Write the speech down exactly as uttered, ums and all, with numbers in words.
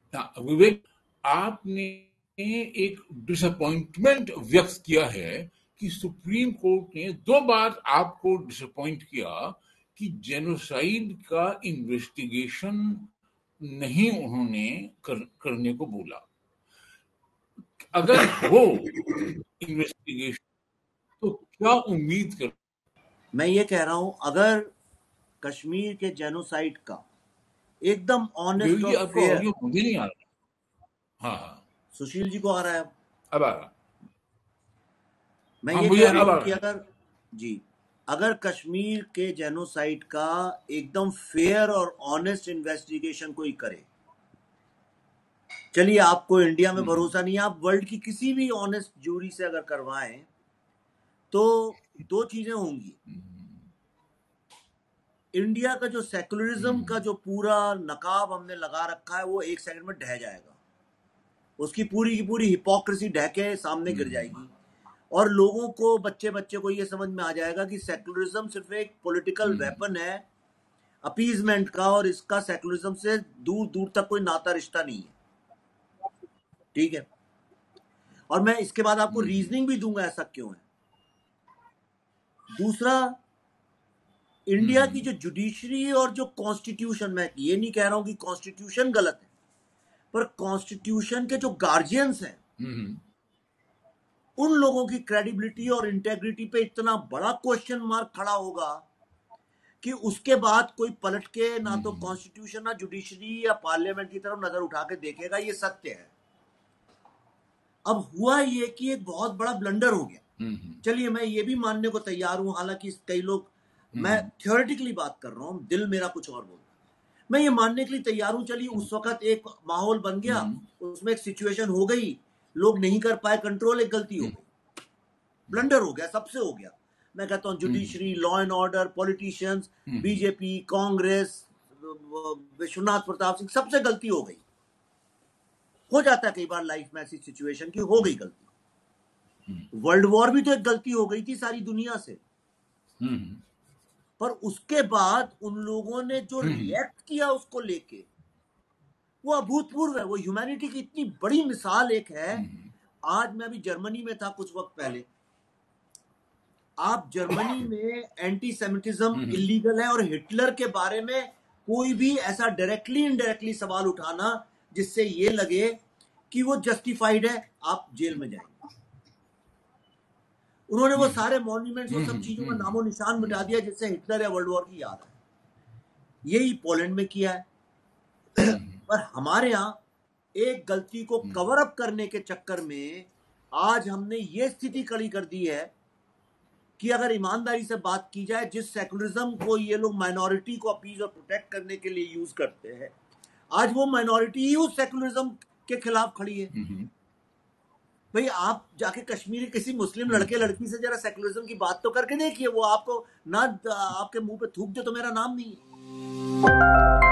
हाँ, विवेक, आपने एक डिसअपॉइंटमेंट व्यक्त किया है कि सुप्रीम कोर्ट ने दो बार आपको डिसअपॉइंट किया कि जेनोसाइड का इन्वेस्टिगेशन नहीं उन्होंने कर, करने को बोला। अगर हो इन्वेस्टिगेशन तो क्या उम्मीद कर? मैं ये कह रहा हूं, अगर कश्मीर के जेनोसाइड का एकदम ऑनेस्ट और आपका फेयर, ऑडियो मुझे नहीं आ रहा। हाँ हाँ, सुशील जी को आ रहा है। अब आ रहा। मैं हाँ, ये मुझे कह रहा अब आ हूं कि रहा है। अगर जी अगर कश्मीर के जेनोसाइड का एकदम फेयर और ऑनेस्ट इन्वेस्टिगेशन कोई करे, चलिए आपको इंडिया में भरोसा नहीं है, आप वर्ल्ड की किसी भी ऑनेस्ट जूरी से अगर करवाएं तो दो चीजें होंगी। इंडिया का जो सेकुलरिज्म का जो पूरा नकाब हमने लगा रखा है वो एक सेकंड में ढह जाएगा, उसकी पूरी की पूरी हिपोक्रेसी ढह के सामने गिर जाएगी और लोगों को, बच्चे बच्चे को ये समझ में आ जाएगा कि सेकुलरिज्म सिर्फ एक पॉलिटिकल वेपन है अपीजमेंट का, और इसका सेकुलरिज्म से दूर दूर तक कोई नाता रिश्ता नहीं है। ठीक है, और मैं इसके बाद आपको रीजनिंग भी दूंगा ऐसा क्यों है। दूसरा, इंडिया की जो जुडिशरी और जो कॉन्स्टिट्यूशन, मैं ये नहीं कह रहा हूं कि कॉन्स्टिट्यूशन गलत है, पर कॉन्स्टिट्यूशन के जो गार्जियंस हैं उन लोगों की क्रेडिबिलिटी और इंटेग्रिटी पे इतना बड़ा क्वेश्चन मार्क खड़ा होगा कि उसके बाद कोई पलट के ना तो कॉन्स्टिट्यूशन ना जुडिशरी या पार्लियामेंट की तरफ नजर उठा के देखेगा। ये सत्य है। अब हुआ ये कि एक बहुत बड़ा ब्लंडर हो गया। चलिए मैं ये भी मानने को तैयार हूं, हालांकि कई लोग, मैं थ्योरेटिकली बात कर रहा हूं, दिल मेरा कुछ और बोलता है, मैं ये मानने के लिए तैयार हूं। चलिए उस वक्त एक माहौल बन गया, उसमें एक सिचुएशन हो गई, लोग नहीं कर पाए कंट्रोल, एक गलती हो गई, ब्लंडर हो गया, सबसे हो गया। मैं कहता हूं judiciary, law and order, politicians, BJP, Congress, Vishwanath Pratap Singh, सबसे गलती हो गई। हो जाता है कई बार लाइफ में ऐसी सिचुएशन की हो गई गलती। वर्ल्ड वॉर भी तो एक गलती हो गई थी सारी दुनिया से, पर उसके बाद उन लोगों ने जो रिएक्ट किया उसको लेके वो अभूतपूर्व है। वो ह्यूमैनिटी की इतनी बड़ी मिसाल एक है। आज मैं अभी जर्मनी में था कुछ वक्त पहले, आप जर्मनी में एंटी सेमिटिज्म इलीगल है और हिटलर के बारे में कोई भी ऐसा डायरेक्टली इनडायरेक्टली सवाल उठाना जिससे ये लगे कि वो जस्टिफाइड है, आप जेल में जाएंगे। उन्होंने वो सारे मॉन्यूमेंट्स, वो सब चीजों का नामो निशान मिटा दिया जिससे हिटलर या वर्ल्ड वॉर की याद है। यही पोलैंड में किया है। पर हमारे यहाँ एक गलती को कवर अप करने के चक्कर में आज हमने ये स्थिति खड़ी कर दी है कि अगर ईमानदारी से बात की जाए, जिस सेकुलरिज्म को ये लोग माइनॉरिटी को अपीज और प्रोटेक्ट करने के लिए यूज करते हैं, आज वो माइनॉरिटी ही उस सेकुलरिज्म के खिलाफ खड़ी है। भाई आप जाके कश्मीरी किसी मुस्लिम लड़के लड़की से जरा सेकुलरिज्म की बात तो करके देखिए, वो आपको ना आपके मुंह पे थूक दे तो मेरा नाम नहीं है।